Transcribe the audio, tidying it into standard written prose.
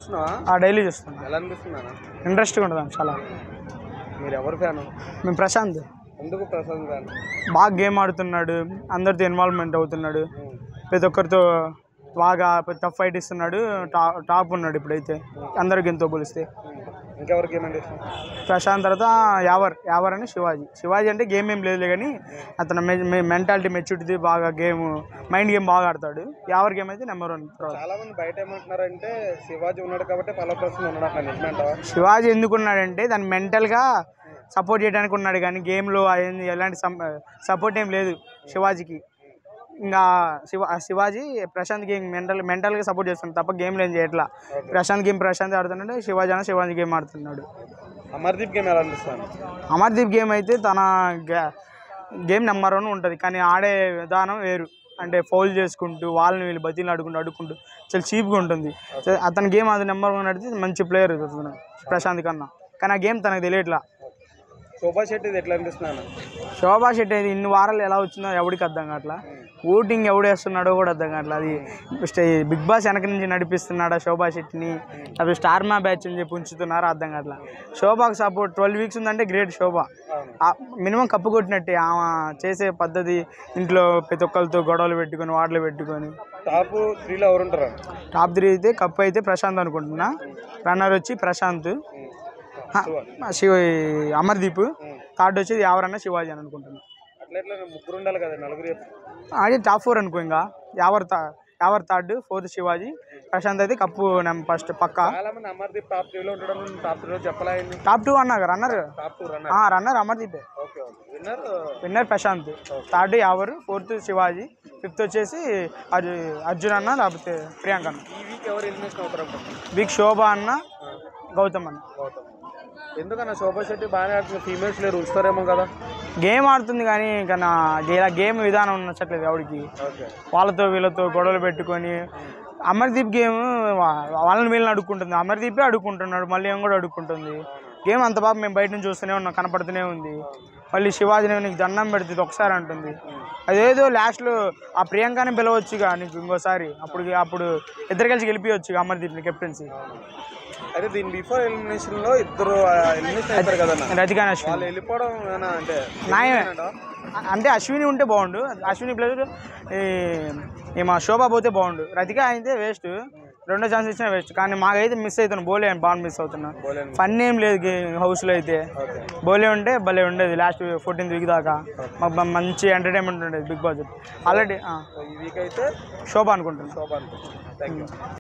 Daily చూస్తాను. ఇంట్రెస్ట్గా ఉంటుంది చాలా. మీరు ఎవరు ఫ్యాన్? మేము ప్రశాంత్. ఎందుకు ప్రశాంత్ ఫ్యాన్? బాగా గేమ్ ఆడుతున్నాడు, అందరితో ఇన్వాల్వ్మెంట్ అవుతున్నాడు, ప్రతి ఒక్కరితో బాగా టఫ్ ఫైట్ ఇస్తున్నాడు, టాప్ ఉన్నాడు ఇప్పుడైతే అందరికి ఎంతో పోలిస్తే. ఇంకెవరికి ఏమంటే ప్రశాంత్ తర్వాత యావర్ అని శివాజీ అంటే గేమ్ ఏం లేదు కానీ అతను మెంటాలిటీ మెచ్యూరిటీ బాగా మైండ్ గేమ్ బాగా ఆడతాడు. యావర్ గేమ్ అయితే నెంబర్ 1. చాలా మంది బయట ఏమంటున్నారంటే శివాజీ ఉన్నాడు కాబట్టి పలప్రసన్న ఉన్నాడు. శివాజీ ఎందుకు ఉన్నాడంటే దాన్ని మెంటల్గా సపోర్ట్ చేయడానికి ఉన్నాడు కానీ గేమ్లో ఎలాంటి సపోర్ట్ ఏం లేదు శివాజీకి. ఇంకా శివాజీ ప్రశాంత్ గేమ్ మెంటల్గా సపోర్ట్ చేస్తున్నాడు తప్ప గేమ్లో ఏం చేయట్లా. ప్రశాంత్ ఆడుతున్నాడు, శివాజీ గేమ్ ఆడుతున్నాడు. అమర్దీప్ గేమ్ ఎలా అనిపిస్తుంది? అమర్దీప్ గేమ్ అయితే తన గేమ్ నెంబర్ 1 ఉంటుంది కానీ ఆడే విధానం వేరు. అంటే ఫౌల్ చేసుకుంటూ వాళ్ళని వీళ్ళు బతీలు అడుక్కుంటూ చాలా చీప్గా ఉంటుంది. అతని గేమ్ అది నెంబర్ 1 ఆడితే మంచి ప్లేయర్ ప్రశాంత్ కన్నా, కానీ ఆ గేమ్ తనకు తెలియట్లా. శోభా శెట్టి ఎట్లా అనిపిస్తున్నాను? శోభా శెట్టి అయితే ఇన్ని వారాలు ఎలా వచ్చిందో ఎవరికి అర్థం కావట్లా. ఓటింగ్ ఎవడేస్తున్నాడో కూడా అర్థం కావట్లా. అది బిగ్ బాస్ వెనక నుంచి నడిపిస్తున్నాడా శోభా శెట్టిని, అప్పుడు స్టార్ మా బ్యాచ్ అని చెప్పి ఉంచుతున్నారా అర్థం కావట్లా. శోభాకు సపోర్ట్ 12 వీక్స్ ఉందంటే గ్రేట్. శోభ మినిమం కప్పు కొట్టినట్టే. ఆమె చేసే పద్ధతి, ఇంట్లో ప్రతి ఒక్కరితో గొడవలు పెట్టుకొని వాటలు పెట్టుకొని. టాప్ 3లో ఎవరు ఉంటారు? టాప్ 3 అయితే కప్పు అయితే ప్రశాంత్ అనుకుంటున్నా, రన్నర్ వచ్చి ప్రశాంత్, అమర్దీప్, థర్డ్ వచ్చేది యావరన్న శివాజీ అని అనుకుంటున్నా. ముగ్గురు ఉండాలి కదా, నలుగురు. అది టాప్ 4 అనుకో. ఇంకా యావర్ థర్డ్, 4th శివాజీ, ప్రశాంత్ అయితే కప్పు ఫస్ట్ పక్కా. అమర్దీప్ టాప్ 3లో ఉండడం, టాప్ 3లో చెప్పలేదు. టాప్ 2 అన్నా runner. Runner Amardeep, winner Prashanth, third Yawar, 4th Shivaji, 5th వచ్చేసి అర్జున్ అన్న లేకపోతే ప్రియాంక అన్న. వీక్ శోభ అన్న, గౌతమ్ అన్న. ఎందుకన్నా శోభా శెట్టి బాగానే ఆడుతుంది, ఫీమేల్స్ లేరు ఉంచుతారేమో కదా. గేమ్ ఆడుతుంది కానీ ఇలా గేమ్ విధానం నచ్చట్లేదు ఎవరికి. వాళ్ళతో వీళ్ళతో గొడవలు పెట్టుకొని అమర్దీప్ గేమ్ వాళ్ళని వీళ్ళని అడుక్కుంటుంది. అమర్దీపే అడుక్కుంటున్నాడు, మళ్ళీ ఏం కూడా అడుక్కుంటుంది. గేమ్ అంత బాగా మేము బయట నుంచి చూస్తూనే ఉన్నాం, కనపడుతూనే ఉంది. మళ్ళీ శివాజీని నీకు దండం పెడుతుంది ఒకసారి అంటుంది. అదేదో లాస్ట్లో ఆ ప్రియాంకని పిలవచ్చుగా నీకు ఇంకోసారి, అప్పుడు ఇద్దరు కలిసి గెలిపించవచ్చు అమర్దీప్ని కెప్టెన్సీ. అయితే దీని బిఫోర్ ఎలిమినేషన్లో ఇద్దరు ఎలిమినేషన్ అవుతారు కదా, రతికా అశ్విని వెళ్ళిపోవడం అంటే న్యాయమే. అంటే అశ్విని ఉంటే బాగుండు, అశ్విని ప్లేస్ మా శోభ పోతే బాగుండు. రతిక అయితే వేస్ట్, రెండో ఛాన్స్ ఇచ్చినా వేస్ట్. కానీ మాకైతే మిస్ అవుతున్నాను, బోలే అని బాగా మిస్ అవుతున్నా. ఫన్ ఏం లేదు హౌస్లో అయితే. బోలే ఉంటే భలే ఉండేది లాస్ట్ 14th వీక్ దాకా. మాకు మంచి ఎంటర్టైన్మెంట్ ఉండేది బిగ్ బాస్. ఆల్రెడీ ఈ వీక్ అయితే శోభ అనుకుంటున్నాను.